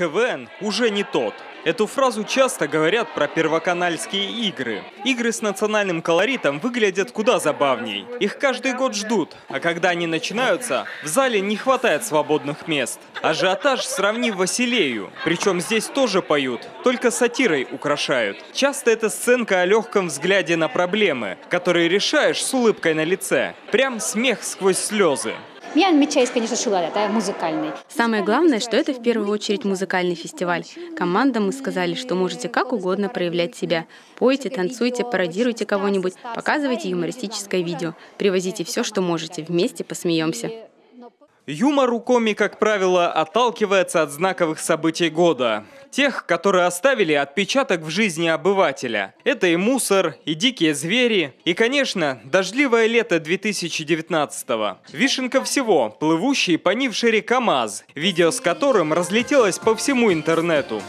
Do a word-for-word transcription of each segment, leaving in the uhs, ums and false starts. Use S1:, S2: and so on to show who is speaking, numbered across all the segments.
S1: КВН уже не тот. Эту фразу часто говорят про первоканальские игры. Игры с национальным колоритом выглядят куда забавней. Их каждый год ждут, а когда они начинаются, в зале не хватает свободных мест. Ажиотаж сравни Василею. Причем здесь тоже поют, только сатирой украшают. Часто это сценка о легком взгляде на проблемы, которые решаешь с улыбкой на лице. Прям смех сквозь слезы.
S2: Меня отмечает, конечно, Шулар, это музыкальный.
S3: Самое главное, что это в первую очередь музыкальный фестиваль. Командам мы сказали, что можете как угодно проявлять себя. Пойте, танцуйте, пародируйте кого-нибудь, показывайте юмористическое видео. Привозите все, что можете, вместе посмеемся.
S1: Юмор у коми, как правило, отталкивается от знаковых событий года. Тех, которые оставили отпечаток в жизни обывателя. Это и мусор, и дикие звери, и, конечно, дождливое лето две тысячи девятнадцатого. Вишенка всего – плывущий по Нившире КамАЗ, видео с которым разлетелось по всему интернету.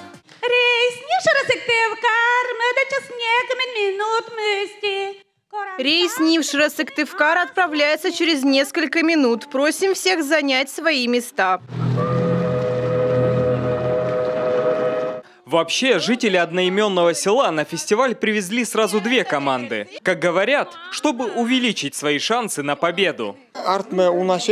S4: Рейс Нившира-Сыктывкар отправляется через несколько минут. Просим всех занять свои места.
S1: Вообще, жители одноименного села на фестиваль привезли сразу две команды. Как говорят, чтобы увеличить свои шансы на победу.
S5: У нас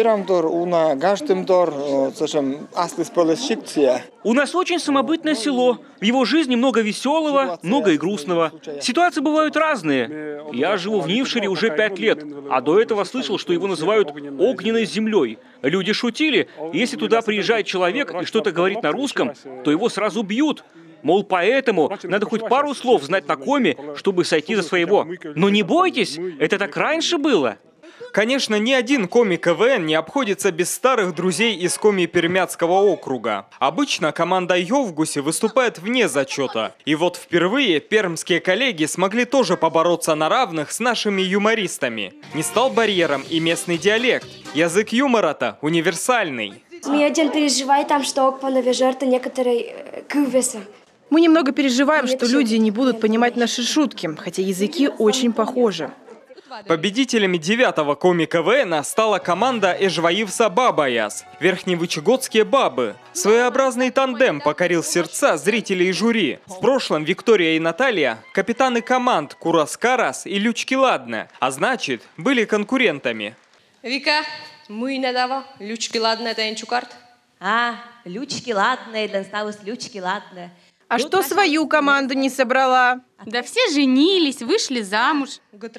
S6: очень самобытное село. В его жизни много веселого, много и грустного. Ситуации бывают разные. Я живу в Нившире уже пять лет, а до этого слышал, что его называют огненной землей. Люди шутили, если туда приезжает человек и что-то говорит на русском, то его сразу бьют. Мол, поэтому надо хоть пару слов знать на коми, чтобы сойти за своего. Но не бойтесь, это так раньше было.
S1: Конечно, ни один коми КВН не обходится без старых друзей из коми Пермяцкого округа. Обычно команда Йовгуси выступает вне зачета. И вот впервые пермские коллеги смогли тоже побороться на равных с нашими юмористами. Не стал барьером и местный диалект. Язык юмора-то универсальный.
S7: Мы отдельно переживаем там, что понавяжет некоторые кывесы.
S4: Мы немного переживаем, что люди не будут понимать наши шутки, хотя языки очень похожи.
S1: Победителями девятого коми КВНа стала команда Эжваивса Бабаяс, верхневычегодские бабы. Своеобразный тандем покорил сердца зрителей и жюри. В прошлом Виктория и Наталья – капитаны команд Курас Карас и Лючки Ладне, а значит, были конкурентами.
S8: Вика, мы недава, Лючки Ладне, это инчукарт.
S9: А, Лючки Ладне, досталось Лючки Ладне.
S4: А что свою команду не собрала?
S3: Да все женились, вышли замуж.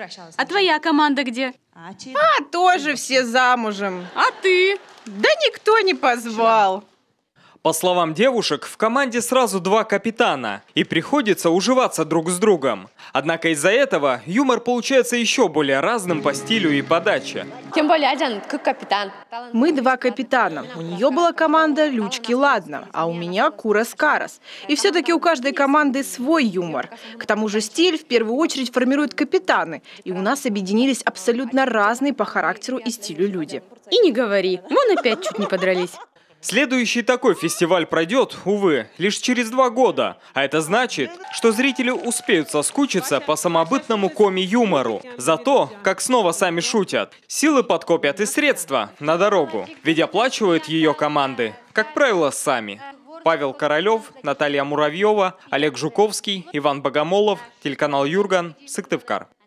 S3: А твоя команда где?
S4: А, тоже все замужем.
S3: А ты?
S4: Да никто не позвал.
S1: По словам девушек, в команде сразу два капитана, и приходится уживаться друг с другом. Однако из-за этого юмор получается еще более разным по стилю и подаче.
S2: Тем более один как капитан.
S4: Мы два капитана. У нее была команда Лючки Ладно, а у меня Курас Карас. И все-таки у каждой команды свой юмор. К тому же стиль в первую очередь формируют капитаны. И у нас объединились абсолютно разные по характеру и стилю люди.
S3: И не говори, вон опять чуть не подрались.
S1: Следующий такой фестиваль пройдет, увы, лишь через два года. А это значит, что зрители успеют соскучиться по самобытному коми-юмору. За то, как снова сами шутят. Силы подкопят и средства на дорогу. Ведь оплачивают ее команды, как правило, сами. Павел Королев, Наталья Муравьева, Олег Жуковский, Иван Богомолов, телеканал Юрган, Сыктывкар.